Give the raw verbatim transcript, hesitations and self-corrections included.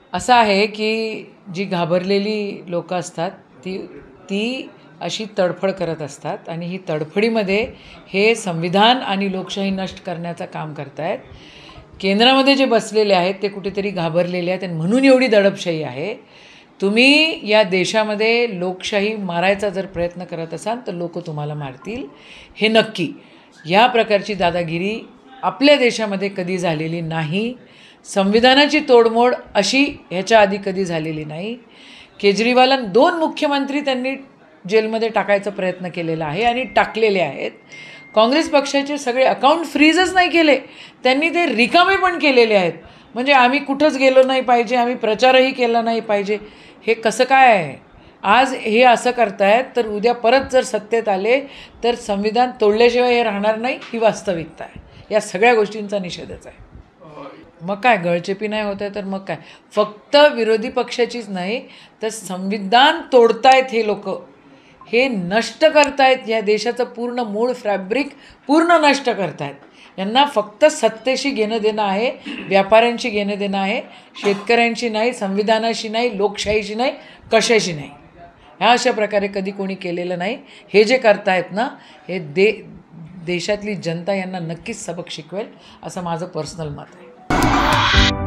असं आहे की जी घाबरलेली लोकं असतात ती ती अशी तडफड करत असतात आणि ही तडफडीमध्ये हे संविधान आणि लोकशाही नष्ट करण्याचं काम करतायत. केंद्रामध्ये जे बसलेले आहेत ते कुठेतरी घाबरलेले आहेत आणि म्हणून एवढी दडपशाही आहे. तुम्ही या देशामध्ये लोकशाही मारायचा जर प्रयत्न करत असाल तर लोक तुम्हाला मारतील, हे नक्की. या प्रकारची दादागिरी आपल्या देशामध्ये कधी झालेली नाही. संविधानाची तोडमोड अशी ह्याच्या आधी कधी झालेली नाही. केजरीवालांना दोन मुख्यमंत्री त्यांनी जेलमध्ये टाकायचा प्रयत्न केलेला आहे आणि टाकलेले आहेत. काँग्रेस पक्षाचे सगळे अकाउंट फ्रीजच नाही केले, त्यांनी ते रिकामे पण केलेले आहेत. म्हणजे आम्ही कुठंच गेलो नाही पाहिजे, आम्ही प्रचारही केला नाही पाहिजे, हे कसं काय आहे? आज हे असं करतायत तर उद्या परत जर सत्तेत आले तर संविधान तोडल्याशिवाय हे राहणार नाही, ही वास्तविकता आहे. या सगळ्या गोष्टींचा निषेधच आहे. मग काय गळचेपी नाही होत आहे तर मग काय? फक्त विरोधी पक्षाचीच नाही तर संविधान तोडतायत हे लोक, हे नष्ट करतायत. या देशाचं पूर्ण मूळ फॅब्रिक पूर्ण नष्ट करतायत. यांना फक्त सत्तेशी घेणं देणं आहे, व्यापाऱ्यांशी घेणं देणं आहे, शेतकऱ्यांशी नाही, संविधानाशी नाही, लोकशाहीशी नाही, कशाशी नाही. ह्या अशा प्रकारे कधी कोणी केलेलं नाही. हे जे करतायत ना, हे दे देशातली जनता यांना नक्कीच सबक शिकवेल असं माझं पर्सनल मत आहे.